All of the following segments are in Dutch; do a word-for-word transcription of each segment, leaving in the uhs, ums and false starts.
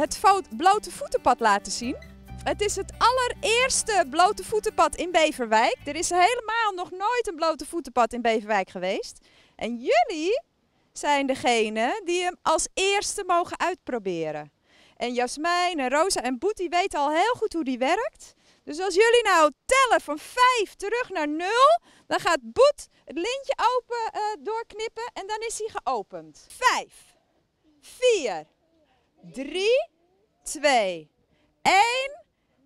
het blote voetenpad laten zien. Het is het allereerste blote voetenpad in Beverwijk. Er is helemaal nog nooit een blote voetenpad in Beverwijk geweest. En jullie zijn degene die hem als eerste mogen uitproberen. En Jasmijn en Rosa en Boet die weten al heel goed hoe die werkt. Dus als jullie nou tellen van vijf terug naar nul, dan gaat Boet het lintje open uh, doorknippen en dan is hij geopend. Vijf, vier, drie, twee, één.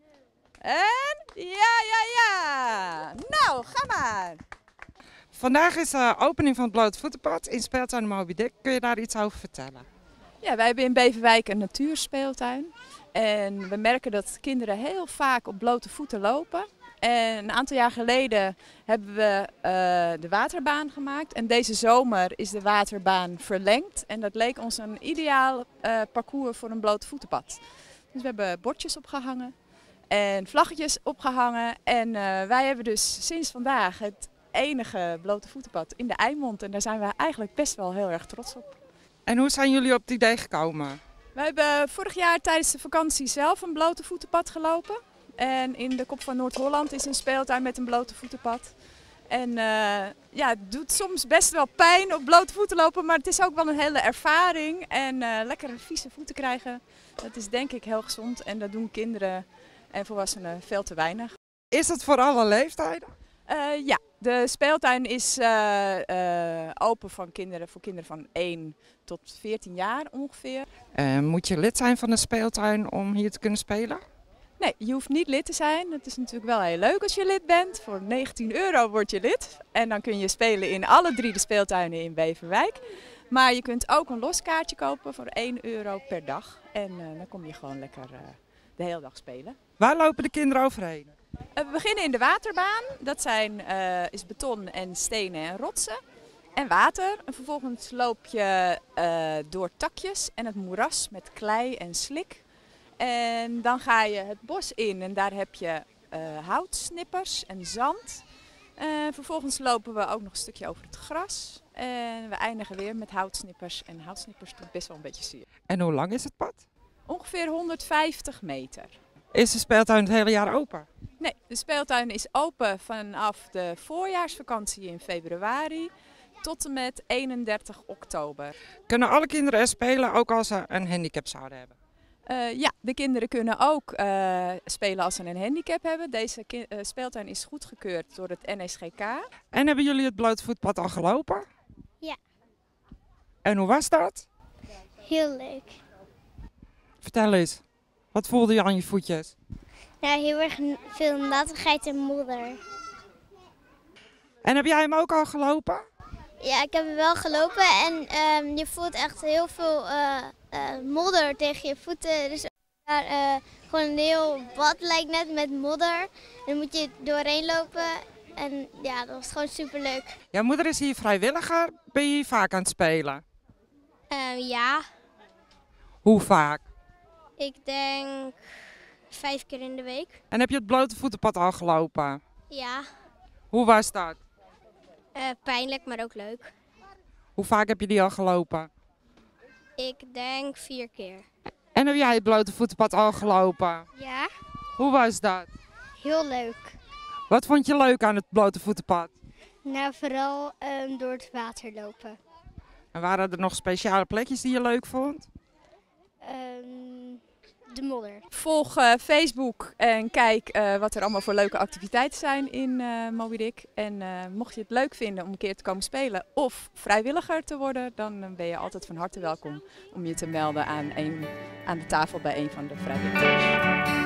En ja, ja, ja. Nou, ga maar. Vandaag is de opening van het blote voetenpad in speeltuin Moby Dick. Kun je daar iets over vertellen? Ja, wij hebben in Beverwijk een natuurspeeltuin. En we merken dat kinderen heel vaak op blote voeten lopen. En een aantal jaar geleden hebben we uh, de waterbaan gemaakt. En deze zomer is de waterbaan verlengd. En dat leek ons een ideaal uh, parcours voor een blote voetenpad. Dus we hebben bordjes opgehangen en vlaggetjes opgehangen. En uh, wij hebben dus sinds vandaag het enige blote voetenpad in de Eimond. En daar zijn we eigenlijk best wel heel erg trots op. En hoe zijn jullie op het idee gekomen? We hebben vorig jaar tijdens de vakantie zelf een blote voetenpad gelopen. En in de Kop van Noord-Holland is een speeltuin met een blote voetenpad. En uh, ja, het doet soms best wel pijn op blote voeten lopen, maar het is ook wel een hele ervaring. En uh, lekkere vieze voeten krijgen, dat is denk ik heel gezond. En dat doen kinderen en volwassenen veel te weinig. Is het voor alle leeftijden? Uh, ja, de speeltuin is uh, uh, open van kinderen, voor kinderen van één tot veertien jaar ongeveer. Uh, moet je lid zijn van de speeltuin om hier te kunnen spelen? Nee, je hoeft niet lid te zijn. Het is natuurlijk wel heel leuk als je lid bent. Voor negentien euro word je lid. En dan kun je spelen in alle drie de speeltuinen in Beverwijk. Maar je kunt ook een los kaartje kopen voor één euro per dag. En uh, dan kom je gewoon lekker uh, de hele dag spelen. Waar lopen de kinderen overheen? Uh, we beginnen in de waterbaan. Dat zijn, uh, is beton en stenen en rotsen. En water. En vervolgens loop je uh, door takjes en het moeras met klei en slik. En dan ga je het bos in en daar heb je uh, houtsnippers en zand. En vervolgens lopen we ook nog een stukje over het gras. En we eindigen weer met houtsnippers. En houtsnippers doet best wel een beetje zeer. En hoe lang is het pad? Ongeveer honderdvijftig meter. Is de speeltuin het hele jaar open? Nee, de speeltuin is open vanaf de voorjaarsvakantie in februari tot en met eenendertig oktober. Kunnen alle kinderen er spelen, ook als ze een handicap zouden hebben? Uh, ja, de kinderen kunnen ook uh, spelen als ze een handicap hebben. Deze uh, speeltuin is goedgekeurd door het N S G K. En hebben jullie het blote voetpad al gelopen? Ja. En hoe was dat? Heel leuk. Vertel eens, wat voelde je aan je voetjes? Ja, heel erg veel nattigheid en modder. En heb jij hem ook al gelopen? Ja, ik heb hem wel gelopen en um, je voelt echt heel veel uh, uh, modder tegen je voeten. Dus daar uh, gewoon een heel bad lijkt net met modder. En dan moet je doorheen lopen en ja, dat was gewoon superleuk. Jouw moeder is hier vrijwilliger. Ben je hier vaak aan het spelen? Uh, ja. Hoe vaak? Ik denk vijf keer in de week. En heb je het blote voetenpad al gelopen? Ja. Hoe was dat? Uh, pijnlijk, maar ook leuk. Hoe vaak heb je die al gelopen? Ik denk vier keer. En heb jij het blote voetenpad al gelopen? Ja. Hoe was dat? Heel leuk. Wat vond je leuk aan het blote voetenpad? Nou, vooral um, door het water lopen. En waren er nog speciale plekjes die je leuk vond? Um, de modder. Volg uh, Facebook en kijk uh, wat er allemaal voor leuke activiteiten zijn in uh, Moby Dick. En uh, mocht je het leuk vinden om een keer te komen spelen of vrijwilliger te worden, dan ben je altijd van harte welkom om je te melden aan, een, aan de tafel bij een van de vrijwilligers.